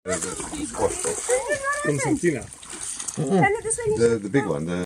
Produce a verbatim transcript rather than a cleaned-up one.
The, the squash box. Concertina. The, the big one. The